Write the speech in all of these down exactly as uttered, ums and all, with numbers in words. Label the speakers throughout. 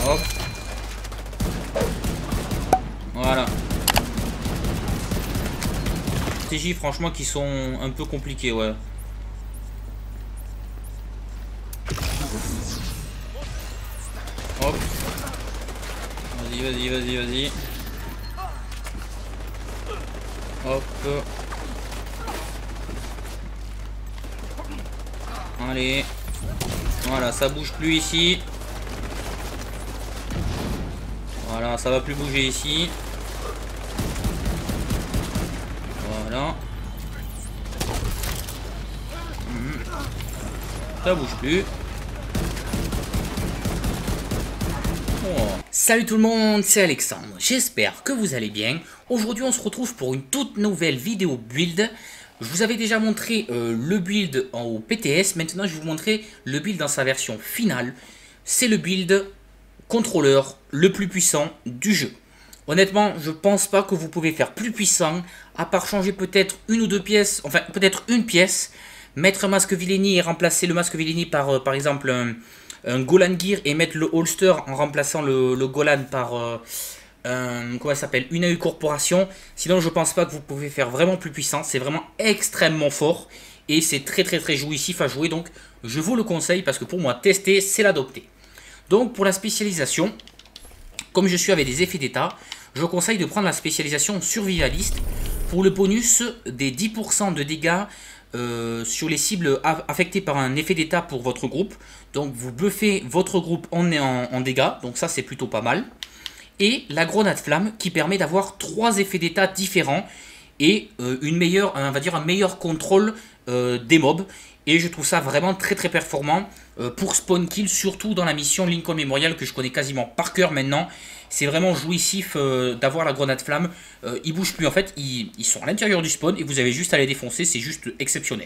Speaker 1: Hop. Voilà. Stratégies franchement qui sont un peu compliquées, ouais. Hop. Vas-y, vas-y, vas-y, vas-y. Hop. Allez. Voilà, ça bouge plus ici. Voilà, ça va plus bouger ici. Voilà. Mmh. Ça bouge plus. Oh. Salut tout le monde, c'est Alexandre. J'espère que vous allez bien. Aujourd'hui, on se retrouve pour une toute nouvelle vidéo build. Je vous avais déjà montré euh, le build au P T S. Maintenant, je vais vous montrer le build dans sa version finale. C'est le build contrôleur le plus puissant du jeu. Honnêtement, je pense pas que vous pouvez faire plus puissant, à part changer peut-être une ou deux pièces, enfin peut-être une pièce, mettre un masque Villeni et remplacer le masque Villeni par euh, par exemple un, un Golan Gear et mettre le holster en remplaçant le, le Golan par euh, un, comment ça s'appelle, une A U Corporation. Sinon, je pense pas que vous pouvez faire vraiment plus puissant. C'est vraiment extrêmement fort et c'est très très très jouissif à jouer. Donc, je vous le conseille parce que pour moi, tester, c'est l'adopter. Donc, pour la spécialisation, comme je suis avec des effets d'état, je conseille de prendre la spécialisation survivaliste pour le bonus des dix pour cent de dégâts euh, sur les cibles affectées par un effet d'état pour votre groupe. Donc vous buffez votre groupe en, en, en dégâts, donc ça c'est plutôt pas mal. Et la grenade flamme qui permet d'avoir trois effets d'état différents et euh, une meilleure, on va dire un meilleur contrôle euh, des mobs. Et je trouve ça vraiment très très performant euh, pour spawn kill, surtout dans la mission Lincoln Memorial que je connais quasiment par cœur maintenant. C'est vraiment jouissif euh, d'avoir la grenade flamme. Euh, ils bougent plus en fait, ils, ils sont à l'intérieur du spawn et vous avez juste à les défoncer, c'est juste exceptionnel.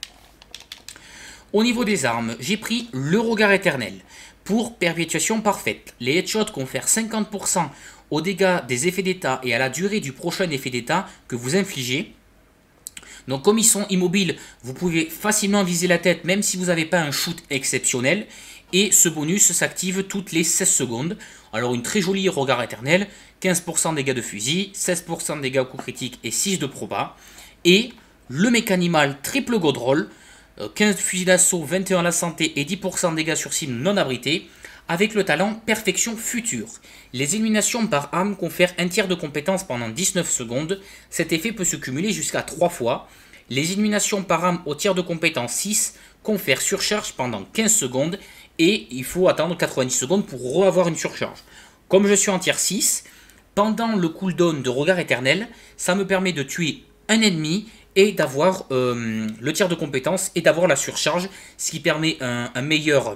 Speaker 1: Au niveau des armes, j'ai pris le regard éternel pour perpétuation parfaite. Les headshots confèrent cinquante pour cent aux dégâts des effets d'état et à la durée du prochain effet d'état que vous infligez. Donc comme ils sont immobiles, vous pouvez facilement viser la tête même si vous n'avez pas un shoot exceptionnel. Et ce bonus s'active toutes les seize secondes. Alors une très jolie regard éternel, quinze pour cent de dégâts de fusil, seize pour cent de dégâts au coup critique et six de proba. Et le mécanimal triple godroll, quinze fusils d'assaut, vingt et un à la santé et dix pour cent de dégâts sur cible non abritée. Avec le talent perfection future. Les éliminations par arme confèrent un tiers de compétence pendant dix-neuf secondes. Cet effet peut se cumuler jusqu'à trois fois. Les éliminations par arme au tiers de compétence six confèrent surcharge pendant quinze secondes. Et il faut attendre quatre-vingt-dix secondes pour avoir une surcharge. Comme je suis en tiers six, pendant le cooldown de regard éternel, ça me permet de tuer un ennemi et d'avoir euh, le tiers de compétence et d'avoir la surcharge. Ce qui permet un, un meilleur...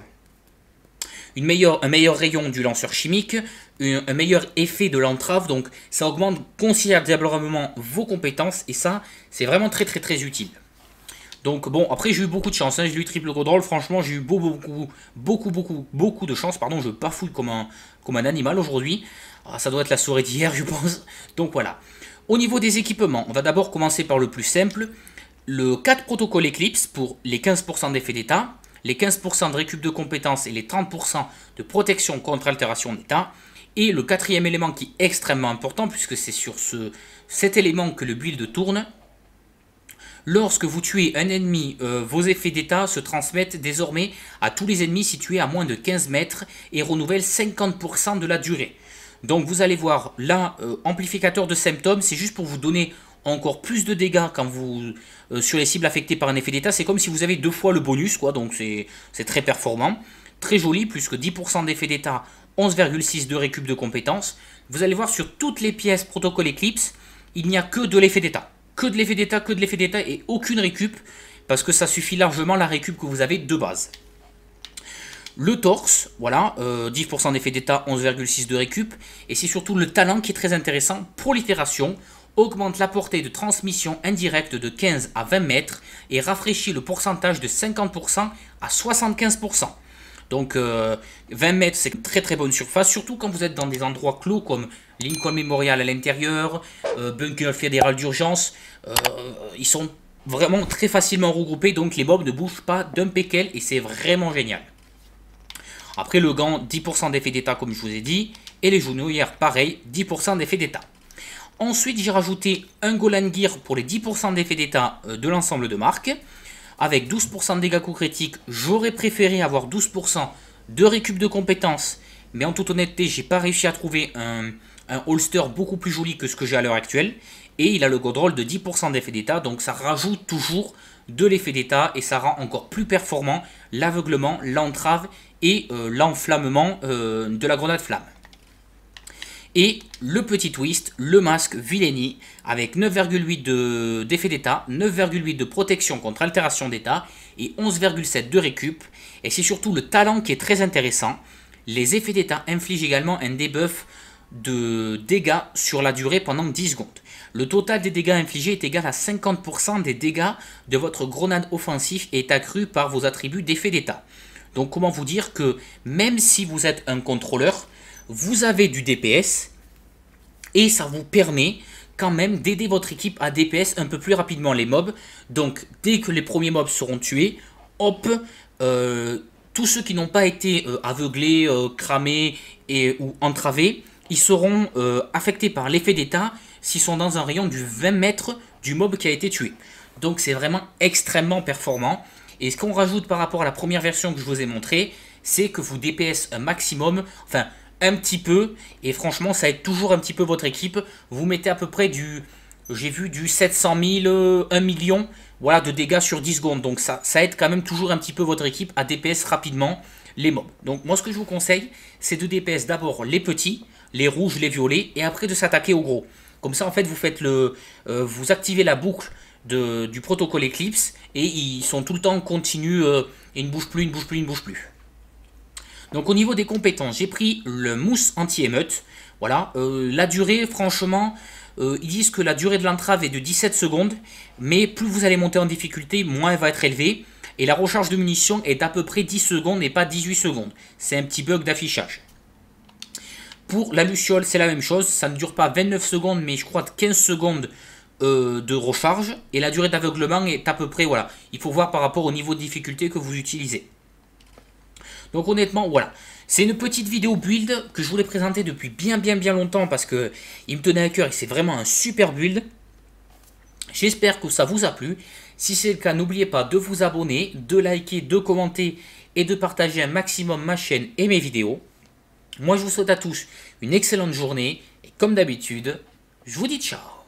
Speaker 1: Une meilleure, un meilleur rayon du lanceur chimique, un, un meilleur effet de l'entrave, donc ça augmente considérablement vos compétences et ça c'est vraiment très très très utile. Donc bon, après j'ai eu beaucoup de chance, hein. J'ai eu triple godroll, franchement j'ai eu beaucoup beaucoup beaucoup beaucoup beaucoup de chance, pardon, je bafouille comme un, comme un animal aujourd'hui, ah, ça doit être la soirée d'hier je pense, donc voilà. Au niveau des équipements, on va d'abord commencer par le plus simple, le quatre protocole Eclipse pour les quinze pour cent d'effet d'état, les quinze pour cent de récup de compétences et les trente pour cent de protection contre altération d'état. Et le quatrième élément qui est extrêmement important, puisque c'est sur ce, cet élément que le build tourne. Lorsque vous tuez un ennemi, euh, vos effets d'état se transmettent désormais à tous les ennemis situés à moins de quinze mètres et renouvellent cinquante pour cent de la durée. Donc vous allez voir là, euh, amplificateur de symptômes, c'est juste pour vous donner encore plus de dégâts quand vous euh, sur les cibles affectées par un effet d'état. C'est comme si vous avez deux fois le bonus, quoi. Donc c'est très performant. Très joli, plus que dix pour cent d'effet d'état, onze virgule six de récup de compétences. Vous allez voir sur toutes les pièces protocole Eclipse, il n'y a que de l'effet d'état. Que de l'effet d'état, que de l'effet d'état et aucune récup. Parce que ça suffit largement la récup que vous avez de base. Le torse, voilà, euh, dix pour cent d'effet d'état, onze virgule six de récup. Et c'est surtout le talent qui est très intéressant. Prolifération augmente la portée de transmission indirecte de quinze à vingt mètres et rafraîchit le pourcentage de cinquante pour cent à soixante-quinze pour cent. Donc euh, vingt mètres, c'est une très très bonne surface, surtout quand vous êtes dans des endroits clos comme Lincoln Memorial à l'intérieur, euh, bunker fédéral d'urgence. Euh, ils sont vraiment très facilement regroupés, donc les mobs ne bougent pas d'un pékel et c'est vraiment génial. Après le gant, dix pour cent d'effet d'état comme je vous ai dit. Et les genouillères, pareil, dix pour cent d'effet d'état. Ensuite, j'ai rajouté un Golan Gear pour les dix pour cent d'effet d'état de l'ensemble de marque. Avec douze pour cent de dégâts coups critiques, j'aurais préféré avoir douze pour cent de récup de compétences. Mais en toute honnêteté, j'ai pas réussi à trouver un, un holster beaucoup plus joli que ce que j'ai à l'heure actuelle. Et il a le god roll de dix pour cent d'effet d'état, donc ça rajoute toujours de l'effet d'état et ça rend encore plus performant l'aveuglement, l'entrave et euh, l'enflammement euh, de la grenade flamme. Et le petit twist, le masque Villainy avec neuf virgule huit d'effet d'état, neuf virgule huit de protection contre altération d'état et onze virgule sept de récup. Et c'est surtout le talent qui est très intéressant. Les effets d'état infligent également un debuff de dégâts sur la durée pendant dix secondes. Le total des dégâts infligés est égal à cinquante pour cent des dégâts de votre grenade offensif et est accru par vos attributs d'effet d'état. Donc comment vous dire que même si vous êtes un contrôleur, vous avez du D P S et ça vous permet quand même d'aider votre équipe à D P S un peu plus rapidement les mobs. Donc dès que les premiers mobs seront tués, hop, euh, tous ceux qui n'ont pas été euh, aveuglés, euh, cramés et, ou entravés, ils seront euh, affectés par l'effet d'état s'ils sont dans un rayon du vingt mètres du mob qui a été tué. Donc c'est vraiment extrêmement performant. Et ce qu'on rajoute par rapport à la première version que je vous ai montré, c'est que vous D P S un maximum, enfin un petit peu, et franchement ça aide toujours un petit peu votre équipe. Vous mettez à peu près du, j'ai vu du sept cent mille, un million, voilà, de dégâts sur dix secondes. Donc ça, ça aide quand même toujours un petit peu votre équipe à D P S rapidement les mobs. Donc moi ce que je vous conseille, c'est de D P S d'abord les petits, les rouges, les violets, et après de s'attaquer aux gros. Comme ça, en fait, vous faites le, euh, vous activez la boucle de, du protocole Eclipse et ils sont tout le temps continus. Euh, et ils ne bougent plus, ils ne bougent plus, ils ne bougent plus. Donc, au niveau des compétences, j'ai pris le mousse anti-émeute. Voilà. Euh, la durée, franchement, euh, ils disent que la durée de l'entrave est de dix-sept secondes. Mais plus vous allez monter en difficulté, moins elle va être élevée. Et la recharge de munitions est d'à peu près dix secondes et pas dix-huit secondes. C'est un petit bug d'affichage. Pour la Luciole, c'est la même chose, ça ne dure pas vingt-neuf secondes, mais je crois quinze secondes euh, de recharge. Et la durée d'aveuglement est à peu près, voilà, il faut voir par rapport au niveau de difficulté que vous utilisez. Donc honnêtement, voilà, c'est une petite vidéo build que je voulais présenter depuis bien bien bien longtemps parce que il me tenait à cœur et c'est vraiment un super build. J'espère que ça vous a plu. Si c'est le cas, n'oubliez pas de vous abonner, de liker, de commenter et de partager un maximum ma chaîne et mes vidéos. Moi, je vous souhaite à tous une excellente journée et comme d'habitude, je vous dis ciao.